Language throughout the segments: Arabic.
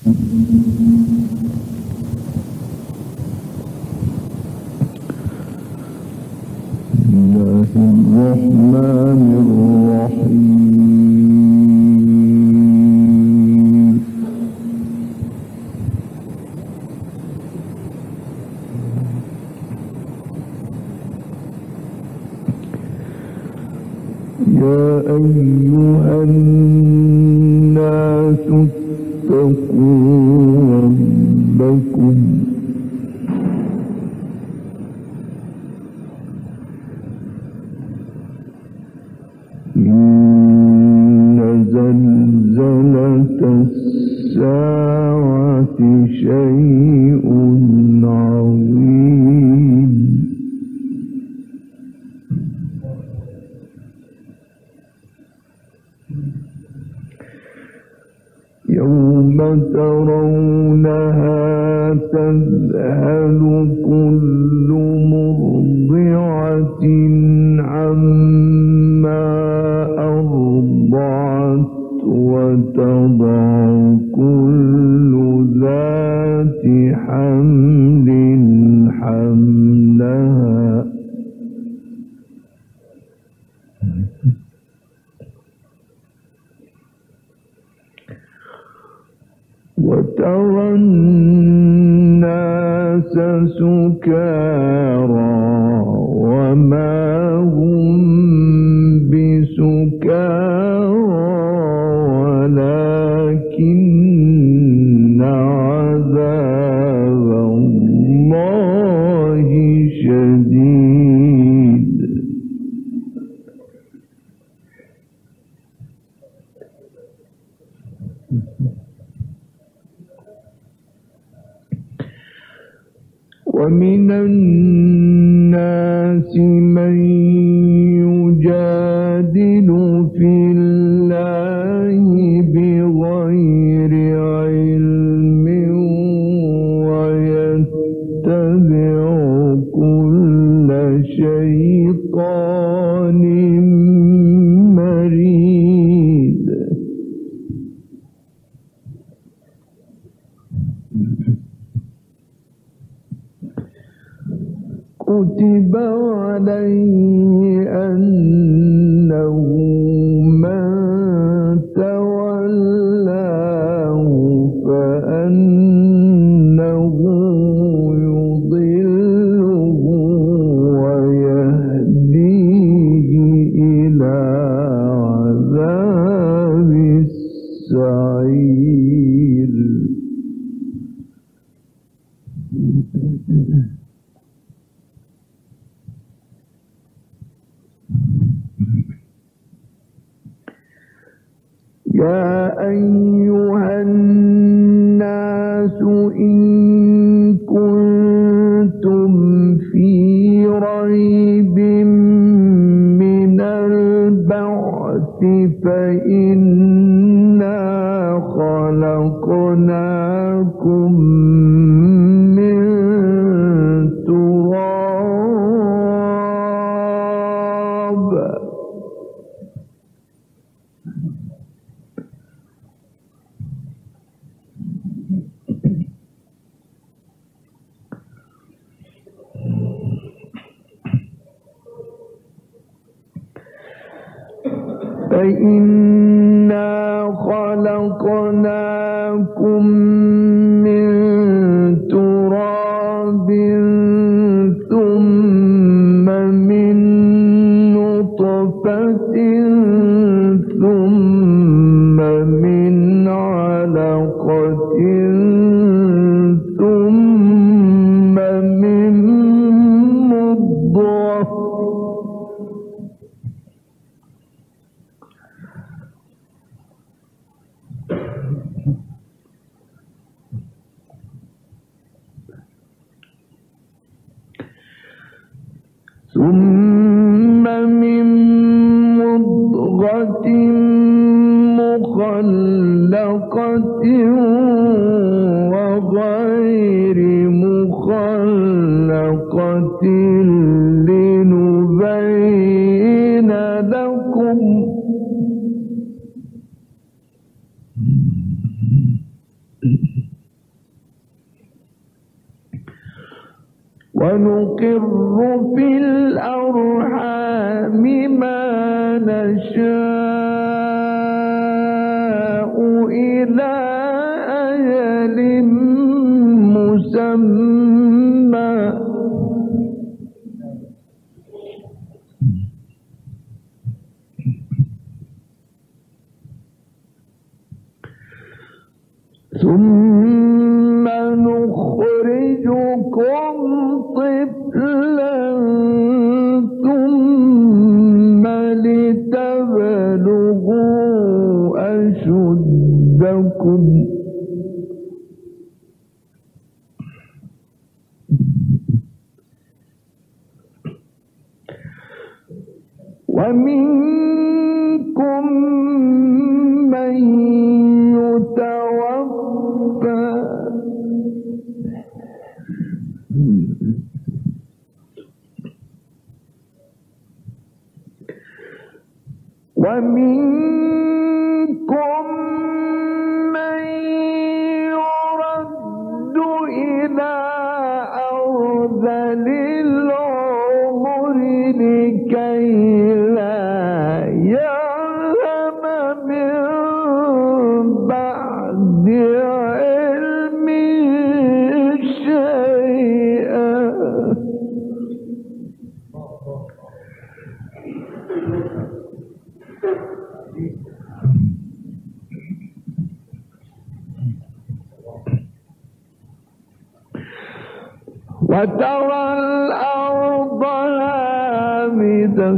الرحمن الرحيم. يا أيها الناس اتقوا ربكم إن زلزلة الساعة شيء عظيم. يوم ترونها تذهل كل مرضعة عما أرضعت وتضع كل ذات حمل حملها وترى الناس سكارى وما هم بسكارى ولكن عذاب الله شديد. ومن الناس من يجادل في الله بغير علم ويتبع كل شيطان مريد. كتب عليه أنه من تولاه فأنه يضله ويهديه إلى عذاب السعير. يا أيها الناس إن كنتم في ريب من البعث فإنا خلقناكم من تراب فإنا خلقناكم من تراب ثم من نطفة ثم من علقة ثم من مضغة ثم من مضغة مخلقة وغير مخلقة لنبين لكم ونقر في الأرحام ما نشاء إلى أجل مسمى ثم نخرجكم طفلا ثم لتبلغوا أشدكم ومنكم من يتوفى ومنكم من يرد إلى أرذل العمر لكي لا يعلم من بعد علم شيئا وترى الأرض هامدة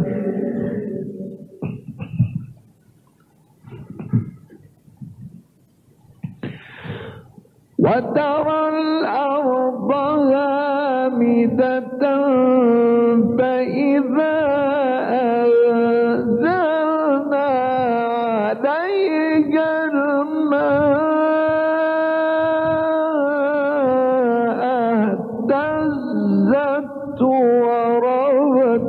فإذا أنزلنا عليها الماء اهتزت وربت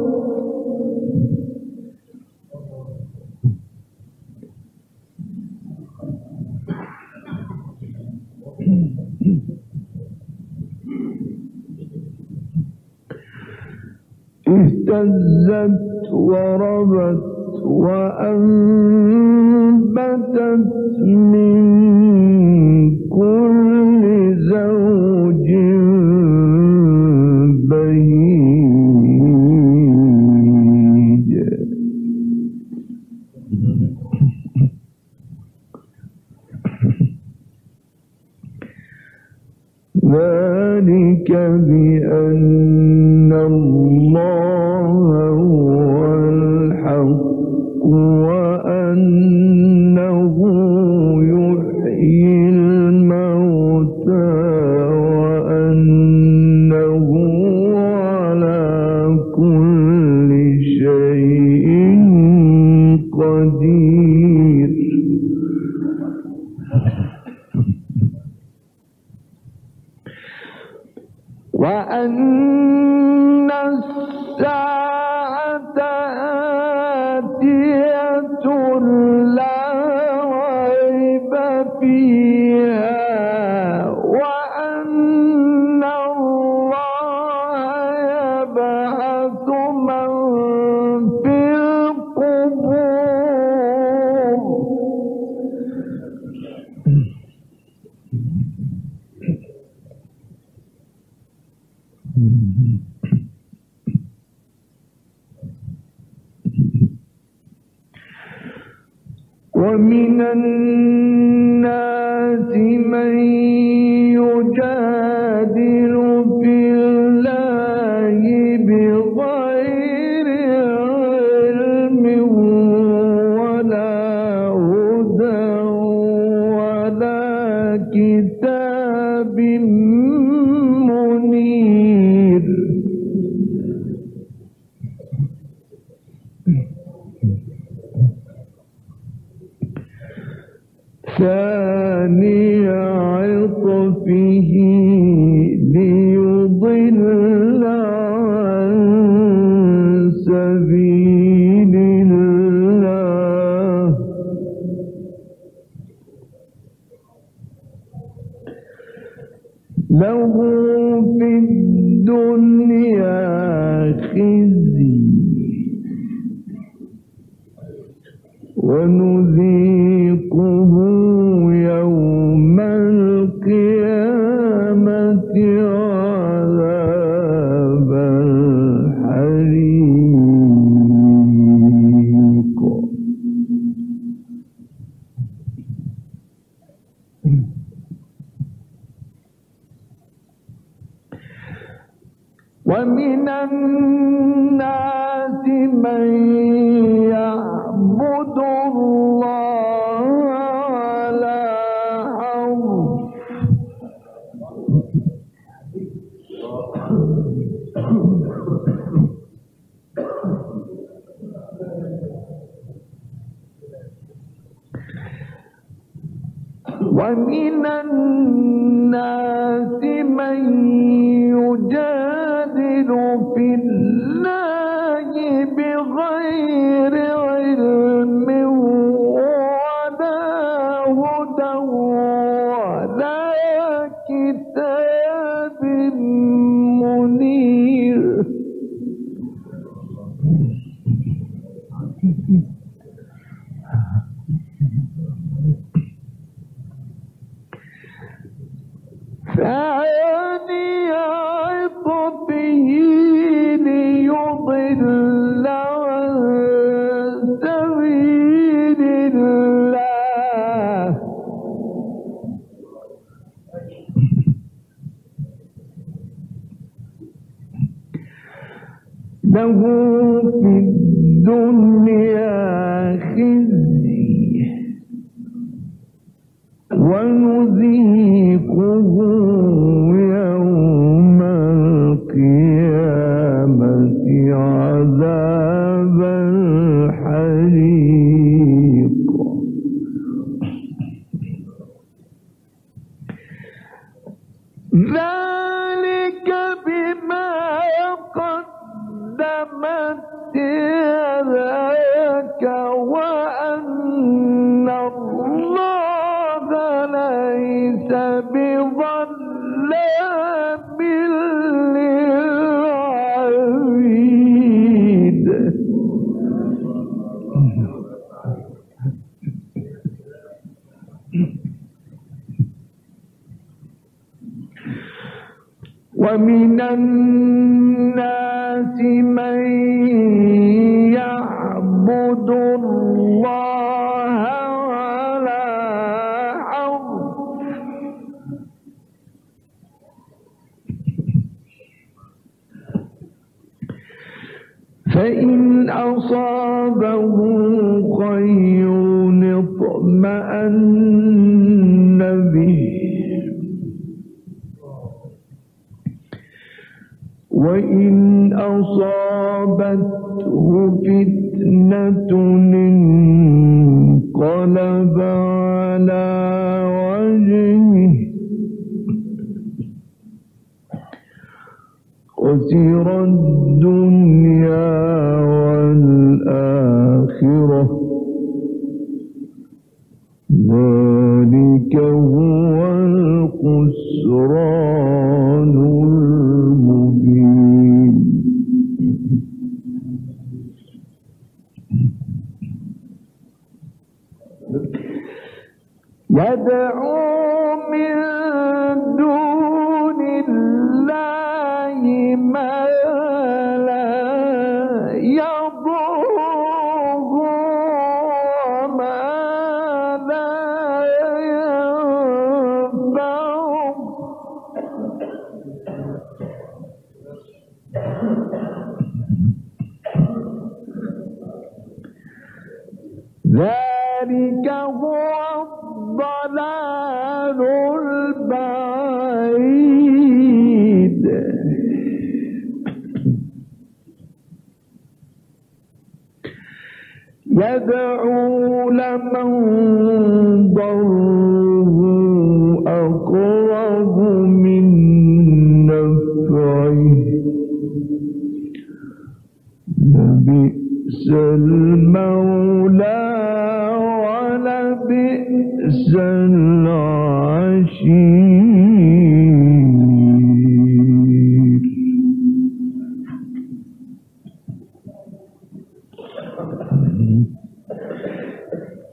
وأنبتت من كل زوج بهيج ذلك بأن الله هو الحق وأنه يحيي الموتى وأنه على كل شيء قدير وأن الساعة آتية لا ريب فيها وأن الله يبعث من في القبور ومن الناس من يجادل في الله بغير علم ولا هدى ولا كتاب منير ثاني عطفه ليضل عن سبيل الله له في الدنيا خزي ونذيقه يوم القيامة عذاب الحريق. ومن الناس من يعبد الله على حرف ومن الناس من يجادل في الله بغير علم ولا هدى ولا كتاب منير. ثاني عطفه ليضل عن سبيل الله له في الدنيا خزي ونذيقه يوم القيامة عذاب الحريق. ذلك بما قدمت يداك وأن الله ليس بظلام للعبيد. ومن الناس من يعبد الله على حرف فإن أصابه خير اطمأن به وإن أصابته فتنة انقلب على وجهه خسر الدنيا والآخرة ذلك هو الخسران المبين. يدعو من دون الله ما لا يضره وما لا ينفعه ذلك هو الضلال البعيد. يدعو لمن ضره أقرب من نفعه لبئس المولى ولبئس العشير.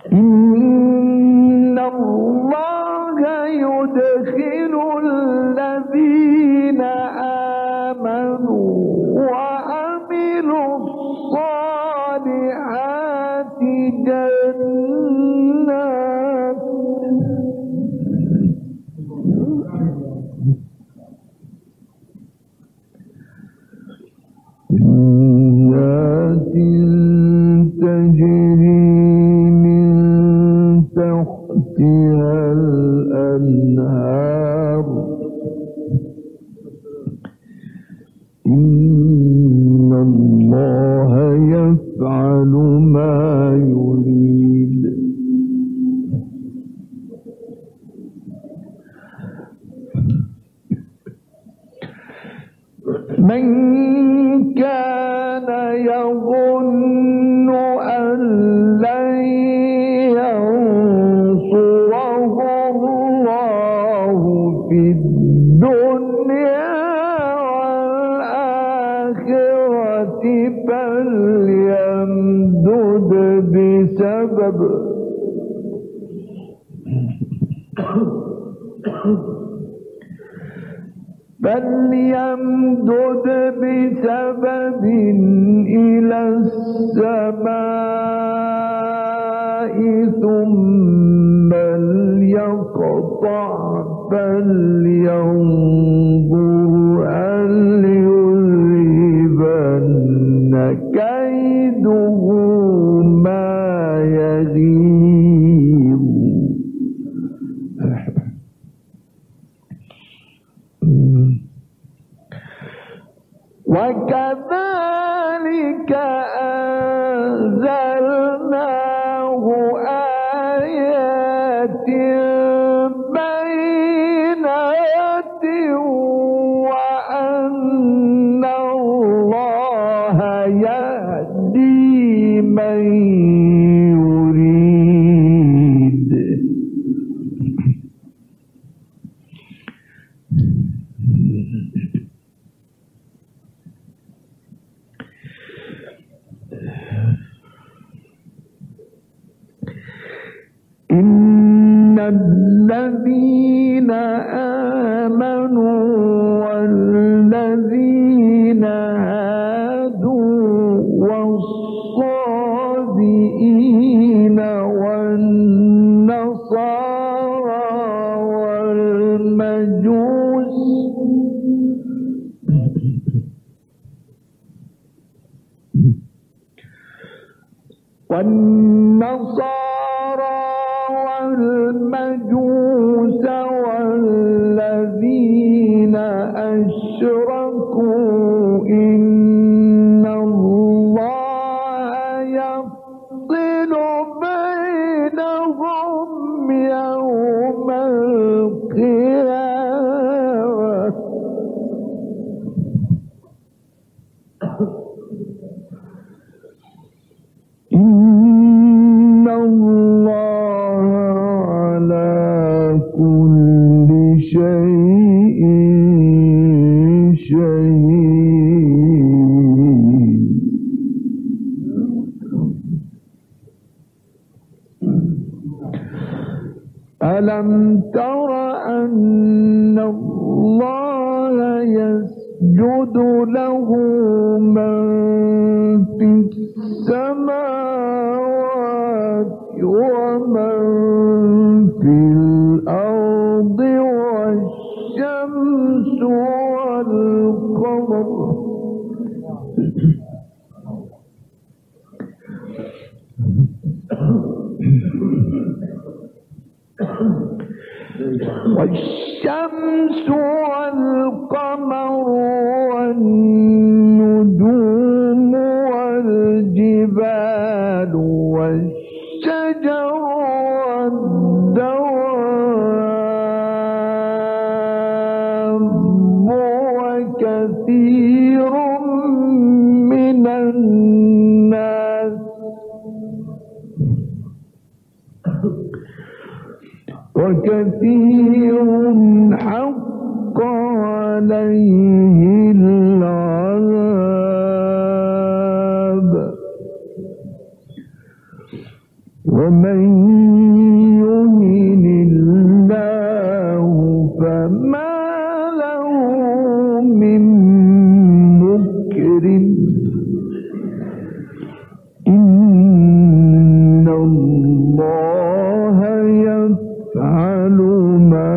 إن الله يدخل الذين آمنوا وعملوا الصالحات جنات تجري من تحتها الأنهار إن الله يفعل ما يريد من كان يظن أن لن ينصره الله في الدنيا والآخرة فليمدد بسبب إلى السماء ثم ليقطع فلينظر هل يذهبن كيده ما يغيظ وكذلك أنزلناه آيات بينات وأن الله يهدي من يريد إن الذين آمنوا والذين هادوا والصابئين والنصارى والمجوس والمجوس والذين أشركوا إن الله يفصل بينهم يوم القيامة إن الله على كل شيء شهيد ألم تر أن الله يسجد له من في السماوات ومن في الأرض والشمس والقمر والنجوم والجبال والشجر والدواب وكثير من الناس حق عليه العذاب ومن يهن الله فما له من مكرم إن الله يفعل ما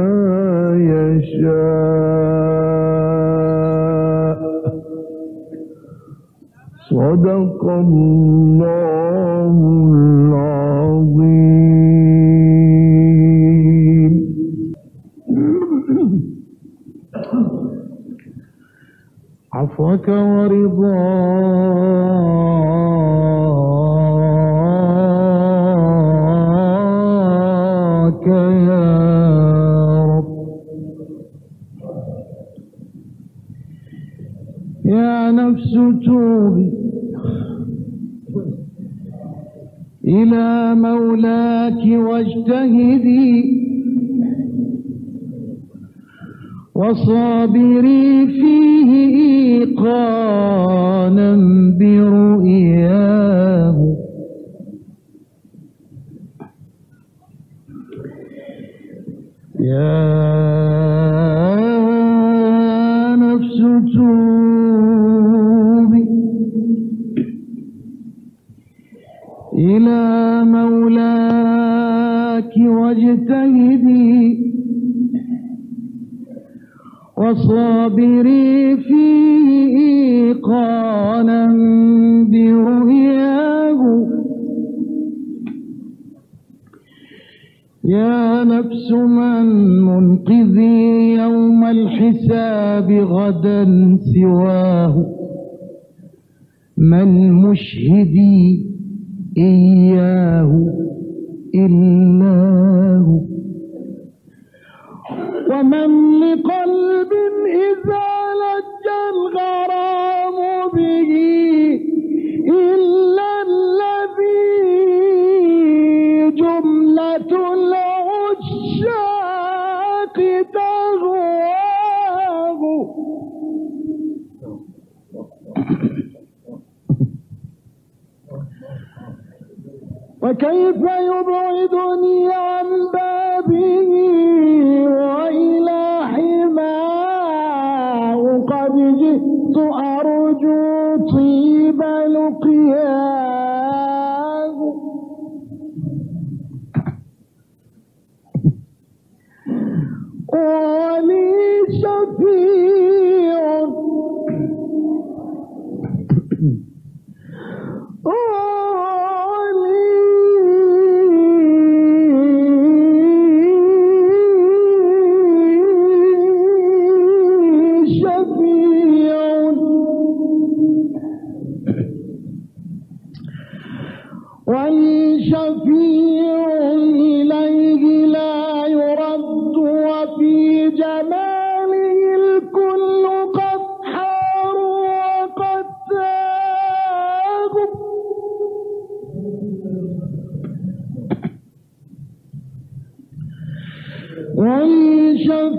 يشاء صدق الله العظيم. عفوك ورضاك يا رب. يا نفس توبي إلى مولاك واجتهدي وصابري فيه إيقانا برؤياه. يا نفس توبي إلى مولاك واجتهدي وصابري فيه إيقانا برؤياه. يا نفس من منقذي يوم الحساب غدا سواه. من مشهدي إياه إلا هو. ومن لقلب إذا لجى الغرام به إلا الذي جملة العشاق تهواه. وكيف يبعدني عن بابه وإلى حماه قد جئت أرجو طيب لقياه. ولي شفيع شفيع إليه لا يرد وفي جماله الكل قد حار وقد تاب. ولي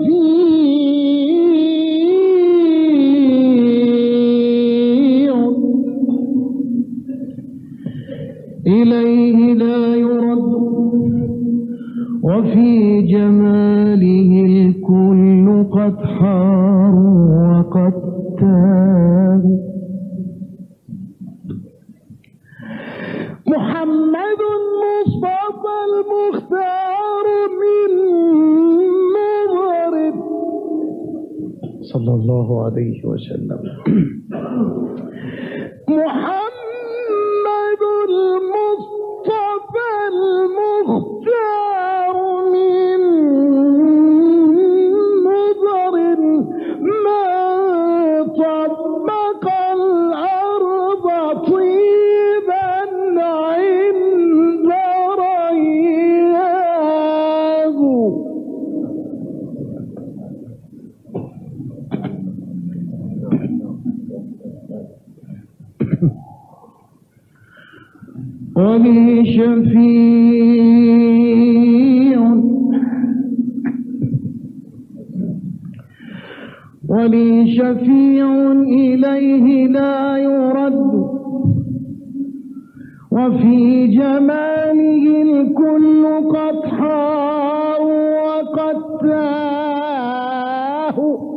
شفيع إليه لا يرد وفي جماله الكل قد حار وقد تاب. محمد المصطفى المختار من مغرب صلى الله عليه وسلم. محمد المصطفى المختار من مضر ما طبق الأرض طيبا عند رياه. ولي شفيع ولي شفيع إليه لا يرد وفي جماله الكل قد حار وقد تاه.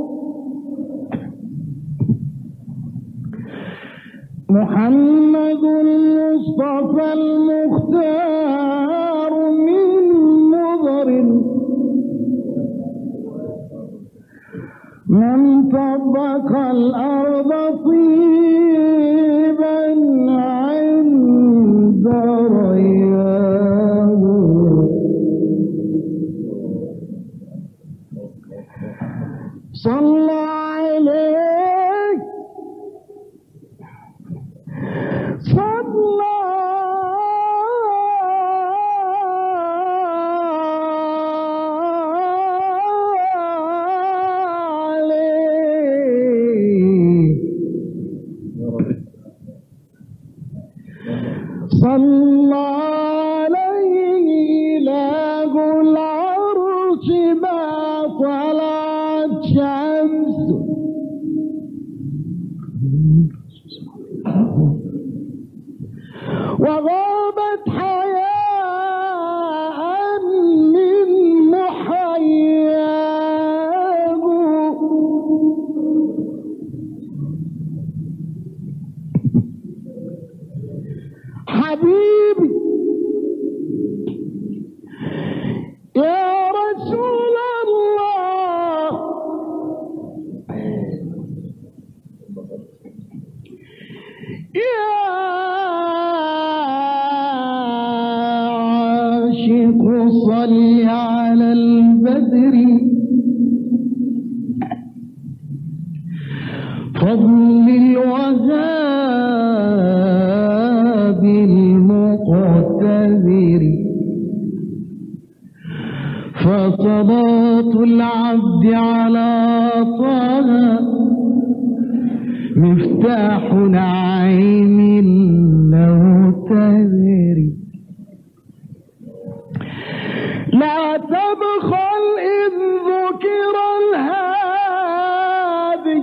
محمد المصطفى المختار من مضر من طبق الأرض طيبا عند رياه. صلى عليك صلى صلى عليه إله العرش ما طلعت شمس وغابت حياء من محياه. حبيبي يا رسول الله يا عاشق صل على البدر فضل الوهاب المقتدر. فصلاة العبد على طه مفتاح نعيم المعتذر. لا تبخل إذ ذكر الهادي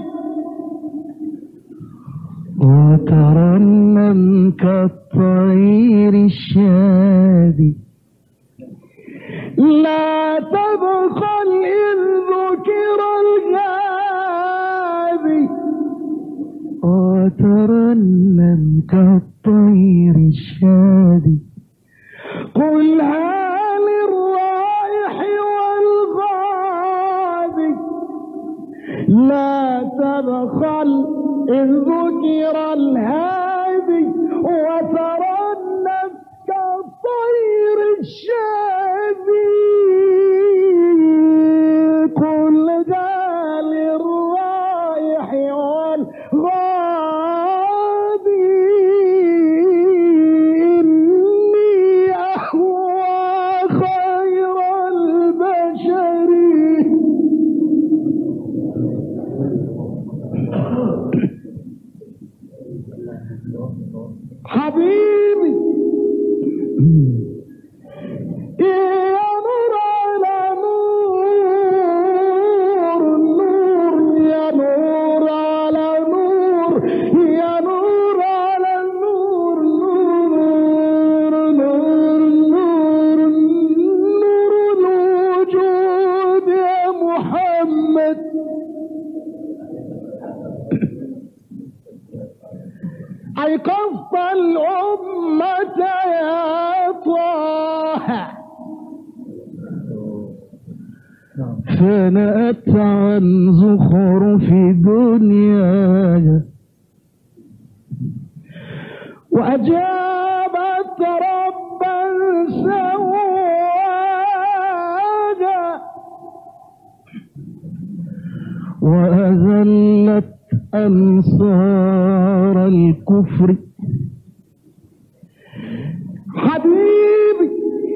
وترنم كالطير الشادي. لا تبخل إذ ذكر الهادي وترنم كالطير الشادي. قلها للرايح والغادي لا تبخل إذ ذكر الهادي وترنم كالطير الشادي. قلها للرايح والغادي إني أهوى خير البشر. حبيبي يا نور على نور، النور يا نور على نور، يا نور على النور، نور نور نور نور الوجود يا محمد. أيقظت الأمة يا طه فنأت عن زخرف دنياي وأجابت ربا سواها وأذلت أنصار الكفر. حبيبي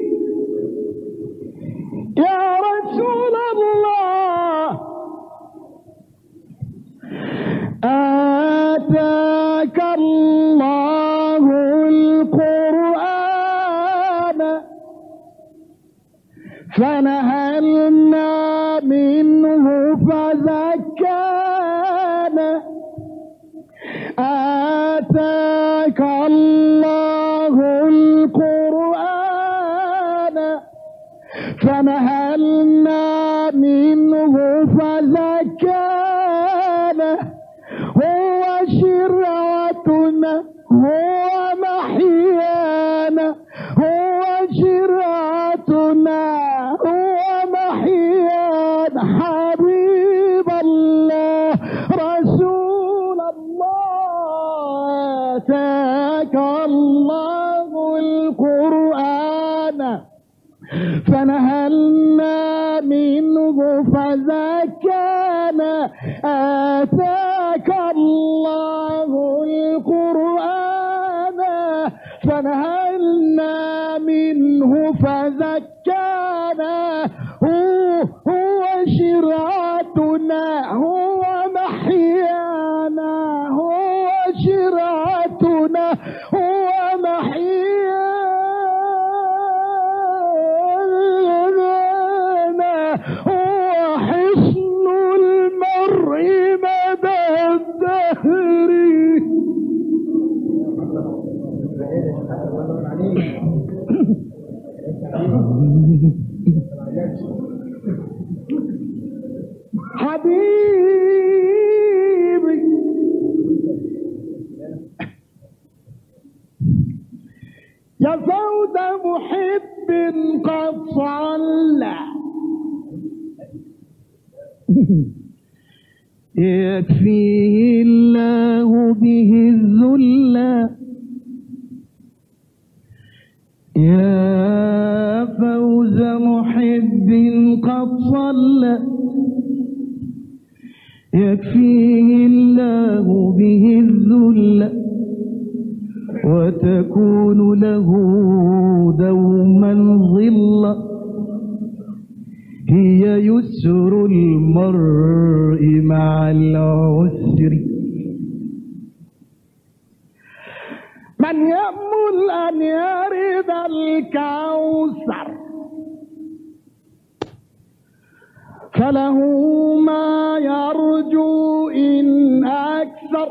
يا رسول الله آتاك الله القرآن فنهلنا منه فزكانا. آتاك الله فنهلنا منه فزكانا هو شرعتنا هو محيانا هو شرعتنا هو محيانا حبيب الله رسول الله آتاك الله القرآن فنهلنا منه فزكانا آتاك الله القرآن فنهلنا منه فزكانا هو شرعتنا هو محيانا هو شرعتنا هو محيانا هو حصن المرء مدى الدهر. حبيبي يا فوز محب قد صلى يكفيه الله به الذل يا فوز محب قد صلى يكفيه الله به الذل وتكون له دوما ظلا هي يسر المرء مع العسر. من يأمل أن يرد الكوثر فله ما يرجو إن أكثر.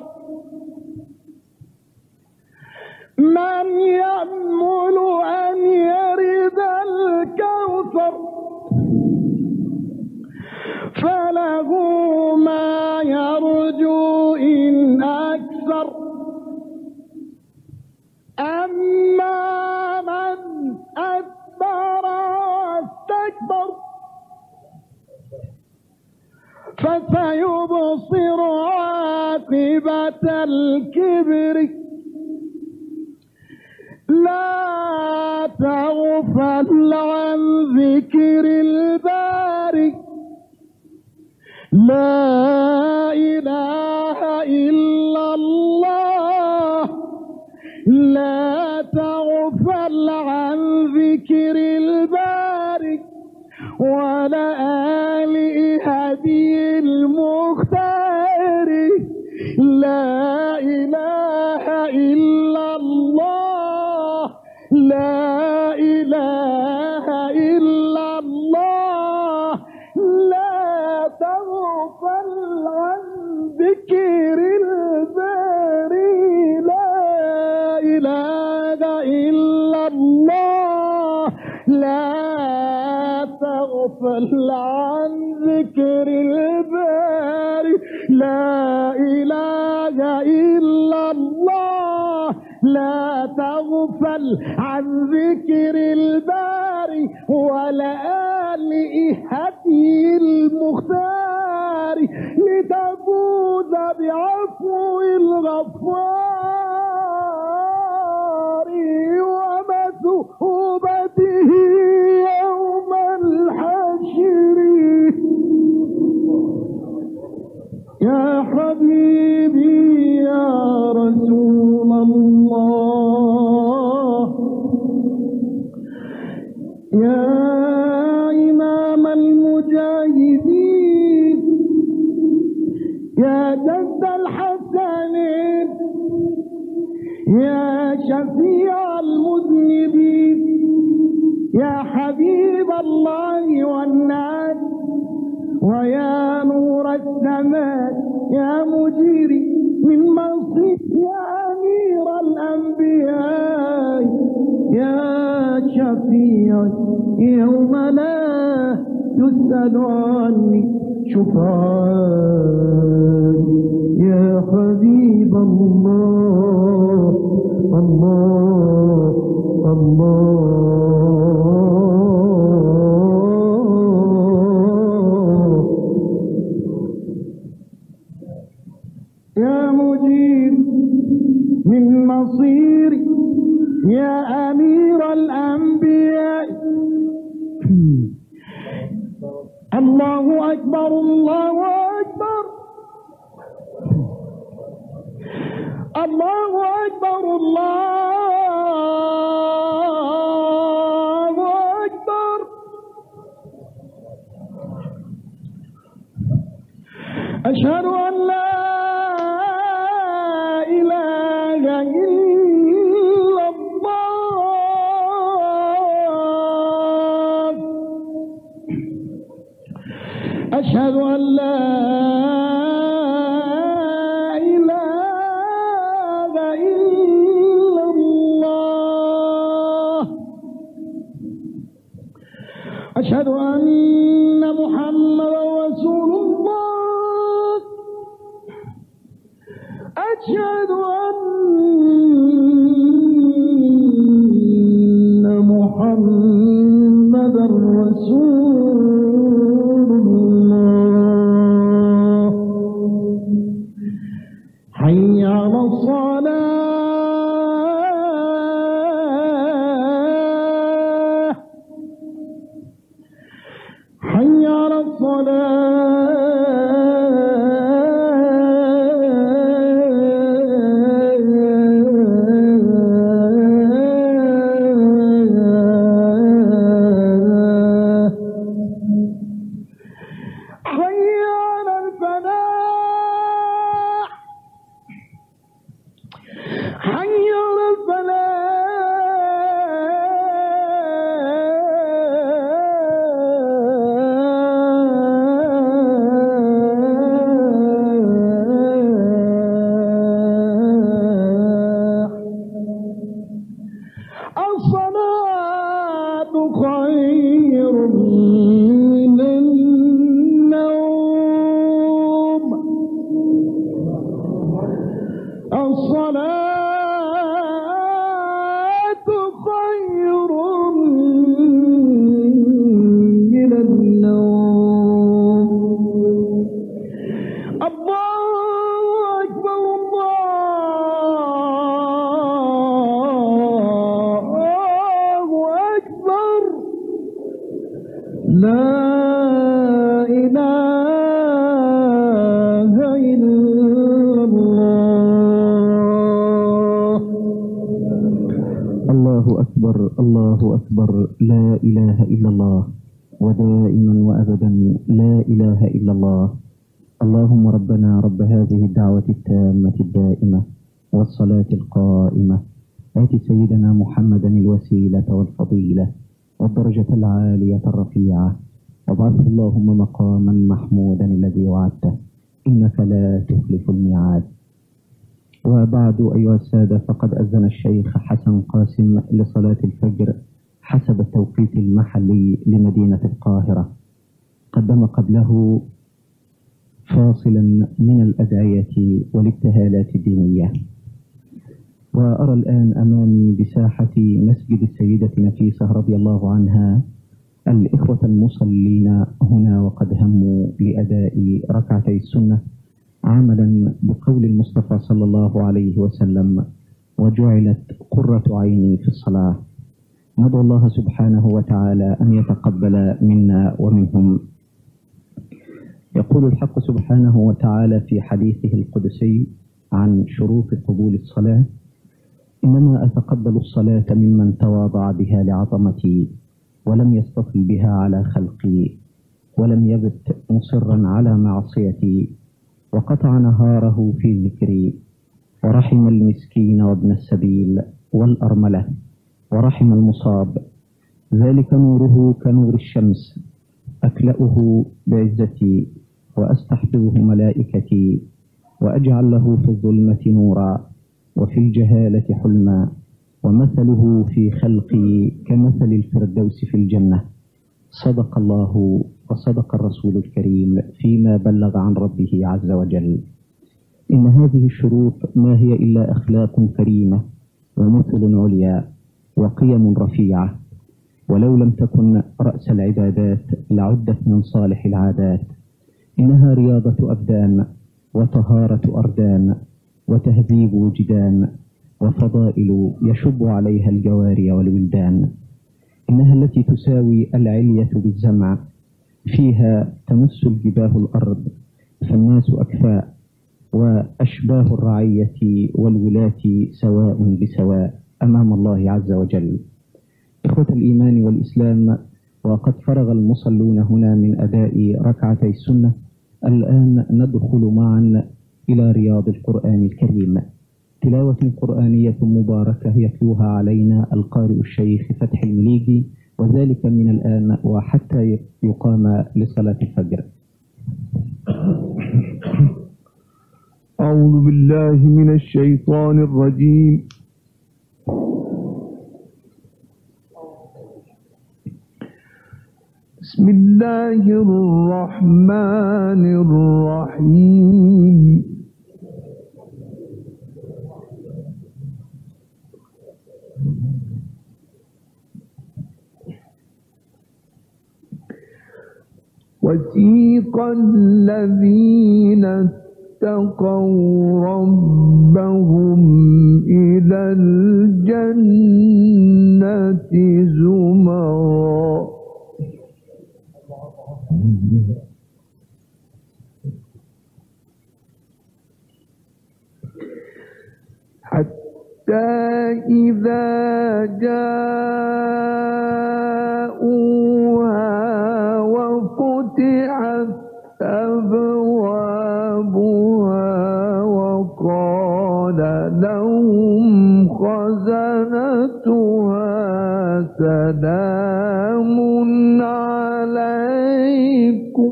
من يأمل أن يرد الكوثر فله ما يرجو إن أكثر. أما من أدبر واستكبر فسيبصر عاقبة الكبر. لا تغفل عن ذكر الباري لا إله إلا الله. لا تغفل عن ذكر الباري ولا آل هدي المختار. لا إله إلا الله لا إله إلا الله. لا تغفل عن ذكر الباري لا إله إلا الله. لا تغفل عن ذكر الباري لا إله إلا الله. لا تغفل عن ذكر الباري ولا آل هدي المختار لتفوز بعفو الغفار ومثوبته يوم الحشر. يا حبيبي يا رسول الله يا إمام المجاهدين يا جد الحسنين يا شفيع المذنبين يا حبيب الله والناس ويا نور السماء يا مجيري من منصب يا أمير الأنبياء يا شفيع يوم لا يسأل عني شفعاء يا حبيب الله الله الله يا مجيب من مصيري يا أمير الأنبياء الله أكبر الله أكبر الله أكبر الله أكبر أشهد أن لا إله إلا الله أشهد أن لا إله إلا الله أشهد أن محمدا رسول الله أشهد أن محمدا رسول الله حي على الصلاة حي على الصلاة خير من النوم الصلاة خير من النوم الله أكبر الله أكبر لا إله إلا الله الله أكبر الله أكبر لا إله إلا الله ودائما وأبدا لا إله إلا الله اللهم ربنا رب هذه الدعوة التامة الدائمة والصلاة القائمة آت سيدنا محمدا الوسيلة والفضيلة والدرجة العالية الرفيعة وابعثه اللهم مقاما محمودا الذي وعدته إنك لا تخلف الميعاد. وبعد أيها السادة، فقد أذن الشيخ حسن قاسم لصلاة الفجر حسب التوقيت المحلي لمدينة القاهرة. قدم قبله فاصلا من الأدعية والابتهالات الدينية. وأرى الآن أمامي بساحة مسجد السيدة نفيسة رضي الله عنها الإخوة المصلين هنا، وقد هموا لأداء ركعتي السنة عملا بقول المصطفى صلى الله عليه وسلم: وجعلت قرة عيني في الصلاة. ندعو الله سبحانه وتعالى أن يتقبل منا ومنهم. يقول الحق سبحانه وتعالى في حديثه القدسي عن شروط قبول الصلاة: إنما أتقبل الصلاة ممن تواضع بها لعظمتي ولم يستطل بها على خلقي ولم يبت مصرا على معصيتي وقطع نهاره في ذكري ورحم المسكين وابن السبيل والأرملة ورحم المصاب. ذلك نوره كنور الشمس أكلأه بعزتي وأستحفظه ملائكتي وأجعل له في الظلمة نورا وفي الجهالة حلما ومثله في خلقي كمثل الفردوس في الجنة. صدق الله وصدق الرسول الكريم فيما بلغ عن ربه عز وجل. إن هذه الشروط ما هي إلا أخلاق كريمة ومثل عليا وقيم رفيعة، ولو لم تكن رأس العبادات لعدت من صالح العادات. إنها رياضة أبدان وطهارة أردان وتهذيب وجدان وفضائل يشب عليها الجواري والولدان. إنها التي تساوي العلية بالزمع، فيها تمس الجباه الأرض فالناس أكفاء، وأشباه الرعية والولاة سواء بسواء أمام الله عز وجل. إخوة الإيمان والإسلام، وقد فرغ المصلون هنا من أداء ركعتي السنة. الآن ندخل معا إلى رياض القرآن الكريم، تلاوة قرآنية مباركة يتلوها علينا القارئ الشيخ فتح المليجي، وذلك من الآن وحتى يقام لصلاة الفجر. أعوذ بالله من الشيطان الرجيم. بسم الله الرحمن الرحيم. وسيق الذين اتقوا ربهم إلى الجنة زمرا حتى إذا جاءوها وفتحت أبوابها وقال لهم خزنتها سلام عليكم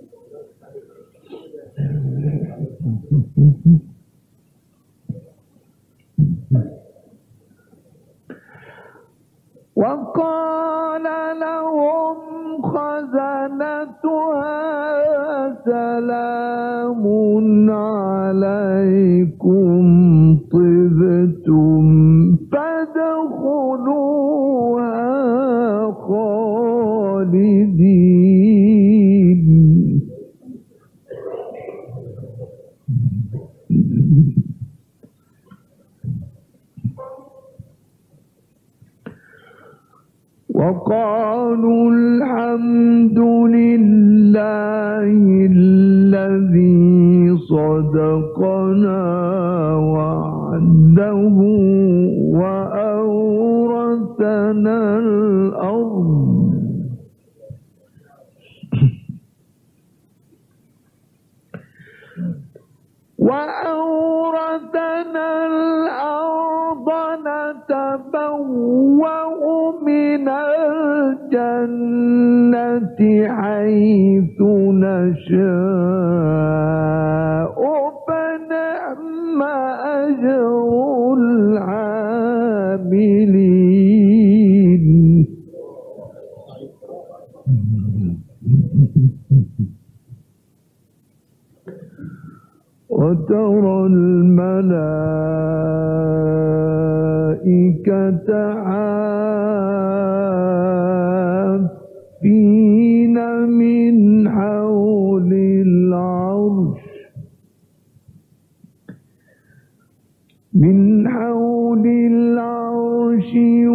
وقال لهم خزنتها سلام عليكم طبتم فادخلوها خالدين. وقالوا الحمد لله الذي صدقنا وعده وأورثنا الأرض نتبوأ من الجنة حيث نشاء فنعم أجر العاملين. وترى الملائكة حافين من حول العرش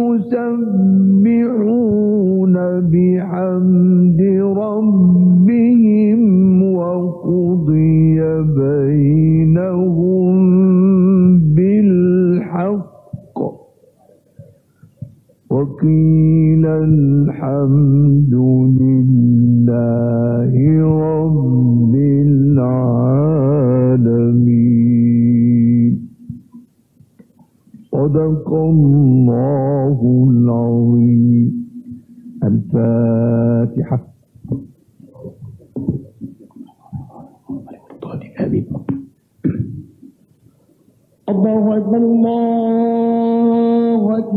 يسبحون بحمد ربهم وقضي بينهم بالحق وقيل الحمد لله رب العالمين. صدق الله العظيم. الفاتحة. الله أكبر الله أكبر.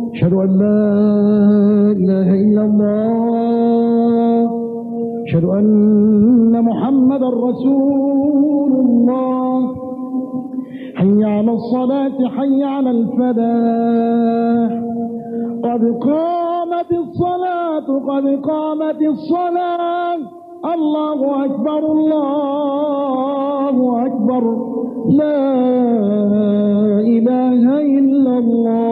أشهد أن لا إله إلا الله، أشهد أن محمدا رسول الله. حي على الصلاة، حي على الفلاح، قد قامت الصلاة، قد قامت الصلاة. الله أكبر، الله أكبر، لا إله إلا الله.